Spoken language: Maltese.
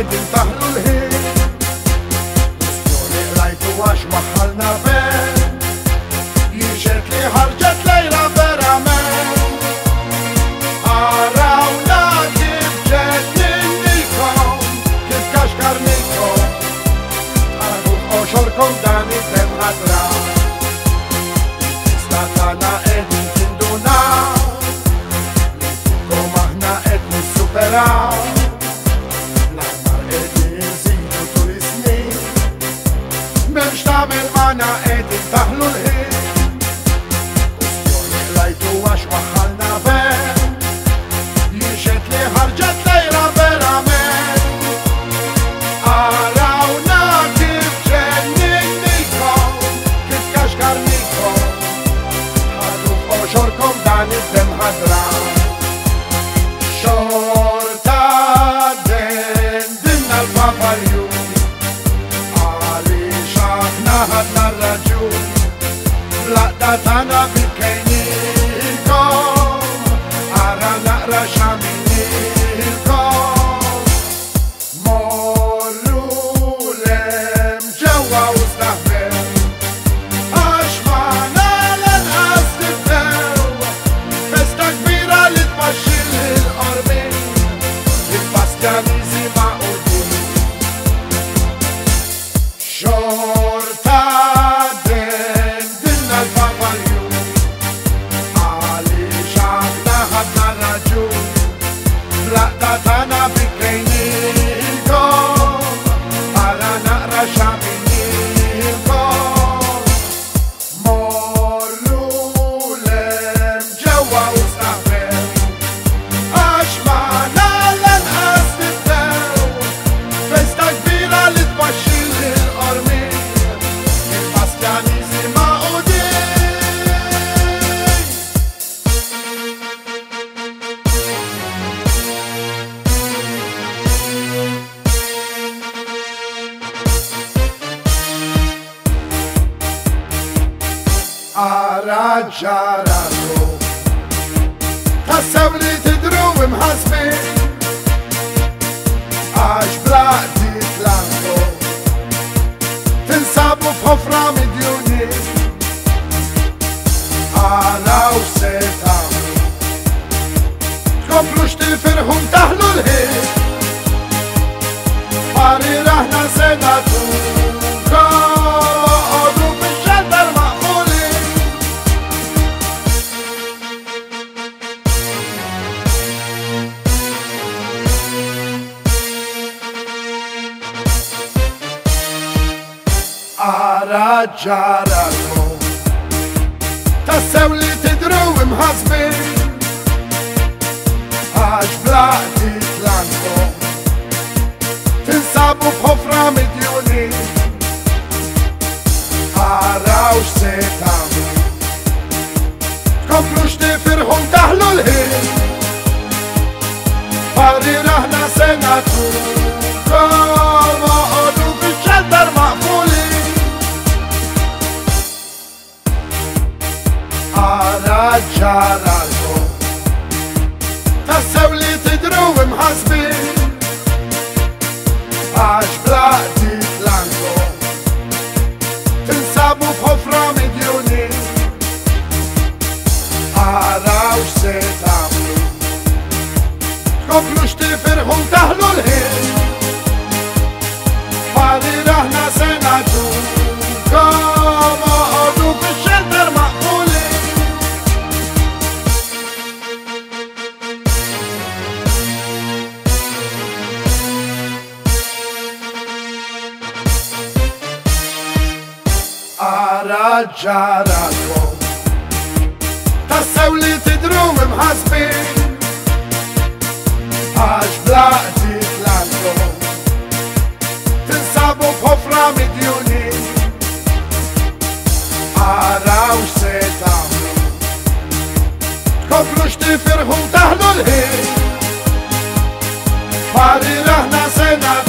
intaħlu l-ħin. Kwestjoni rajtu għax waħħalna ben, jiġet li ħarġet lejla verament. Arawna kif ġenninnikom, kif kaxkarnikom, għadu oxorkom dan id-dem ħadra. Statana edin tindunaw, kom aħna ed nissuperaw. L-aħmar edin nżidu tul is-snin, m'hemmx tagħmel magħna edin taħlu l-ħin. Kwestjoni rajtu għax waħħalna ben, jiġet li ħarġet lejla verament. Arawna kif ġenninnikom, kif kaxkarnikom, ħadu f'oxorkom dan id-dem ħadra. Xorta dendinna l-paparju, għaliex aħna ħadna r-raġun. L-aqda tagħna bil-kejnielkom, ara naqra x'għamilnielkom. Morru lem ġewwa Ustaħbew, għax magħna lanqas nibdew. Festa kbira li tbaxxi l-qormin, il-Bastjaniżi maqudin. Xorta dendinna l-paparju, għaliex aħna ħadna r-raġun. L-aqda tagħna bil-kejnielkom, ara naqra x'għamilnielkom. Morru lem ġewwa Ustaħbew, għax magħna lanqas nibdew. Festa kbira li tbaxxi l-qormin, il-Bastjaniżi maqudin. Ara ġaralu, tassew li tidru imħasbin, għax blaqti tlanku, tinsabu f'ħofra midjunin. Araw se tagħmlu, tkomplu x'tifirħu ntaħlu l-ħin, parir aħna se nagħtukom, oqgħodu fix-xelter maqfulin. Ara ġaralu, tassew li tidru imħasbin, għax blaqti tlankom, tinsabu f'ħofra midjunin. Araw x'se tagħmlu, tkomplu x'tifirħu ntaħlu l-ħin, parir aħna se nagħtukom, oqgħodu fix-xelter maqfulin. Ara ġaralu, tassew li tidru imħasbin, għax blaqti tlankom, tinsabu f'ħofra midjunin. Araw x'se tagħmlu, tkomplu x'tifirħu ntaħlu l-ħin, parir aħna se nagħtukom, oqgħodu fix-xelter maqfulin. Ara ġarakom, tassew li tidru imħasbin, għax blaqti tlankom, tinsabu f'ħofra midjunin. Araw x'se tagħmlu, tkomplu x'tifirħu ntaħlu l-ħin, parir aħna se nagħtukom,